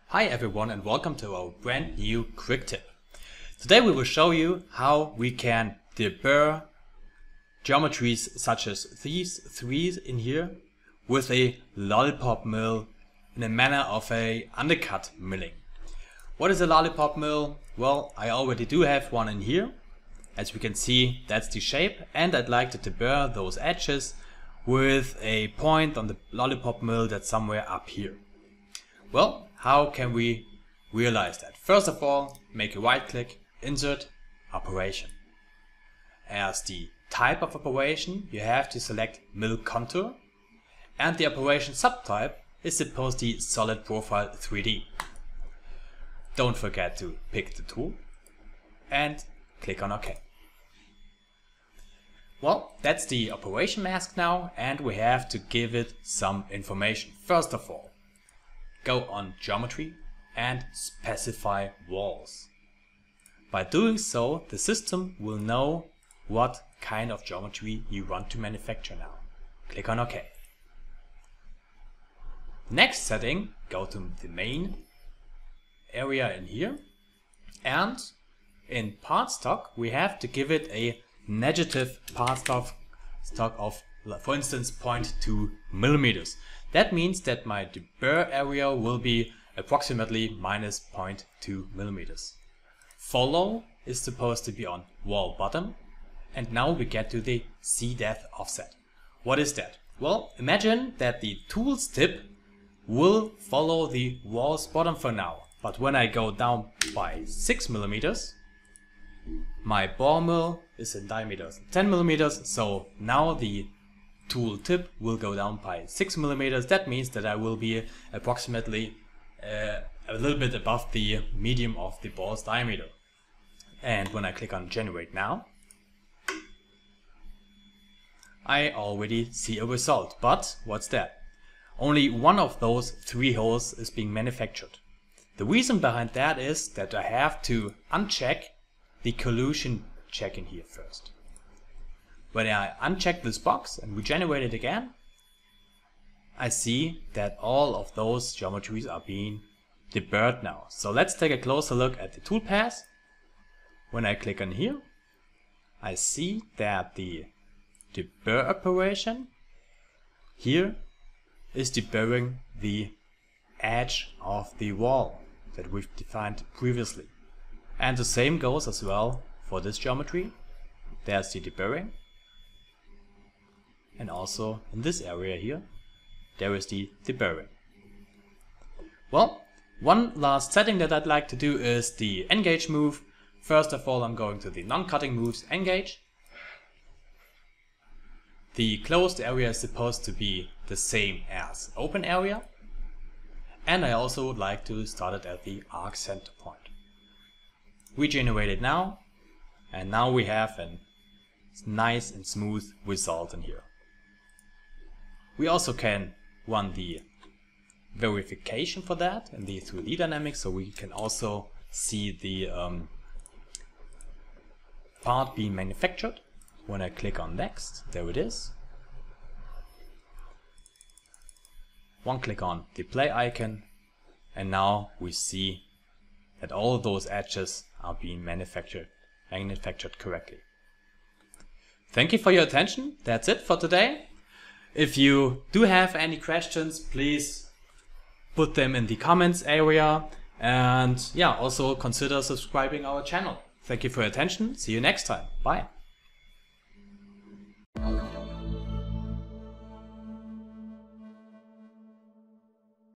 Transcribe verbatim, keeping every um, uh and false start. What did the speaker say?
Hi everyone and welcome to our brand new quick tip. Today we will show you how we can deburr geometries such as these three in here with a lollipop mill in a manner of a undercut milling. What is a lollipop mill? Well, I already do have one in here. As we can see, that's the shape, and I'd like to deburr those edges with a point on the lollipop mill that's somewhere up here. Well, how can we realize that? First of all, make a right click, insert, operation. As the type of operation, you have to select mill contour, and the operation subtype is supposed to be solid profile three D. Don't forget to pick the tool and click on OK. Well, that's the operation mask now, and we have to give it some information. First of all, go on Geometry and specify walls. By doing so, the system will know what kind of geometry you want to manufacture now. Click on OK. Next setting, go to the main area in here, and in part stock we have to give it a negative part stock, stock of, for instance, zero point two millimeters. That means that my deburr area will be approximately minus zero point two millimeters. Follow is supposed to be on wall bottom, and now we get to the C depth offset. What is that? Well, imagine that the tool's tip will follow the wall's bottom for now, but when I go down by six millimeters, my bore mill is in diameter ten millimeters, so now the tool tip will go down by six millimeters. That means that I will be approximately uh, a little bit above the medium of the bore's diameter. And when I click on Generate Now, I already see a result. But what's that? Only one of those three holes is being manufactured. The reason behind that is that I have to uncheck the collision check in here first. When I uncheck this box and regenerate it again, I see that all of those geometries are being deburred now. So let's take a closer look at the toolpath. When I click on here, I see that the deburr operation here is deburring the edge of the wall that we've defined previously. And the same goes as well for this geometry. There's the deburring. And also in this area here, there is the deburring. Well, one last setting that I'd like to do is the engage move. First of all, I'm going to the non-cutting moves engage. The closed area is supposed to be the same as open area. And I also would like to start it at the arc center point. Regenerate it now, and now we have a nice and smooth result in here. We also can run the verification for that in the three D dynamics, so we can also see the um, part being manufactured. When I click on next, there it is. One click on the play icon, and now we see that all of those edges are being manufactured manufactured correctly. Thank you for your attention. That's it for today. If you do have any questions, please put them in the comments area, and yeah, also consider subscribing our channel. Thank you for your attention. See you next time. Bye.